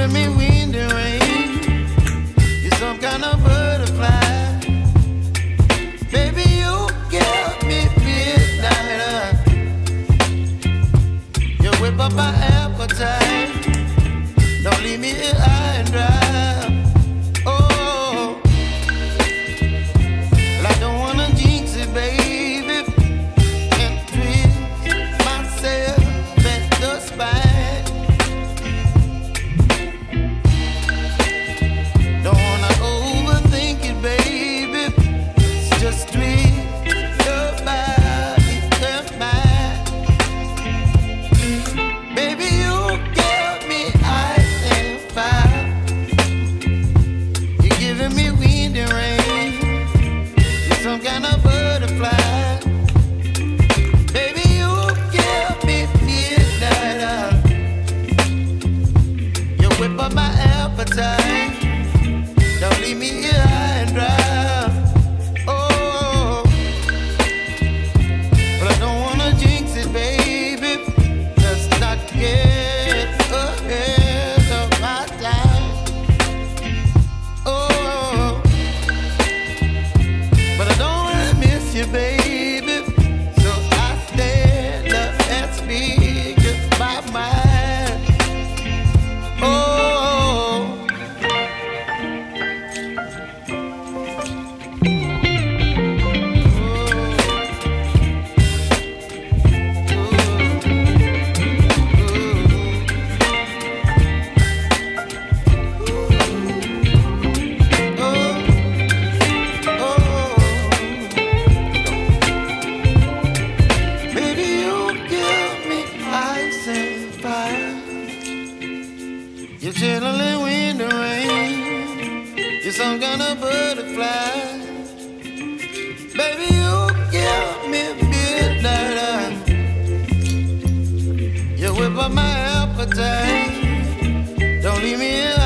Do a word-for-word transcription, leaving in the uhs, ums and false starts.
giving me wind and rain. You're some kind of butterfly. Baby, you give me midnight. You whip up my appetite. Don't leave me here high and dry. Oh, well, I don't wanna jinx it, baby. Can't twist myself at the spine. Don't wanna overthink it, baby. It's just twist your body and mine. Baby, you give me ice and fire. You're giving me wind and rain. You're some kind of butterfly. Baby, you give me midnight. You whip up my appetite. Don't leave me here high and dry. Oh, but I don't wanna jinx it, baby. Let's not get ahead of my time. Oh, but I don't wanna miss you, baby. So I stand up and speak my mind. Oh. You're chilling wind and rain. You're some kind of butterfly. Baby, you give me midnight. You whip up my appetite. Don't leave me alone.